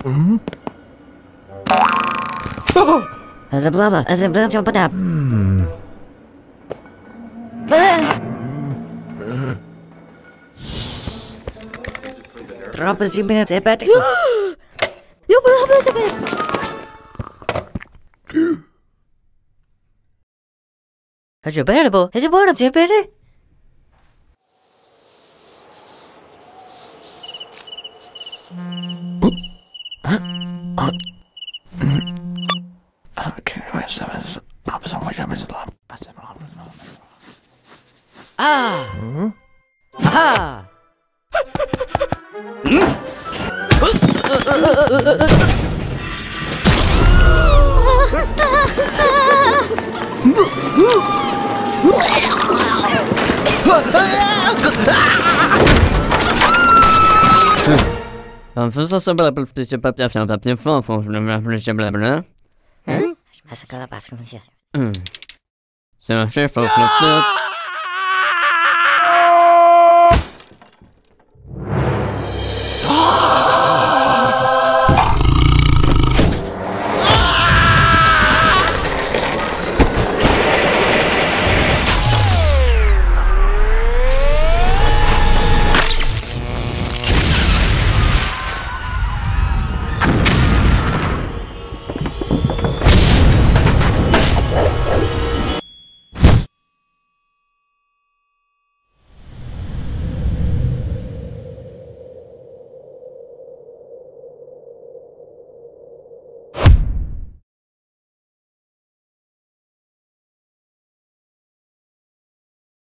Zablava, zablava, padap. Troppo si bene, è petto. Io volevo sapere. Is it bearable? Is it bearable? Is it bearable? Ah! Ah! So,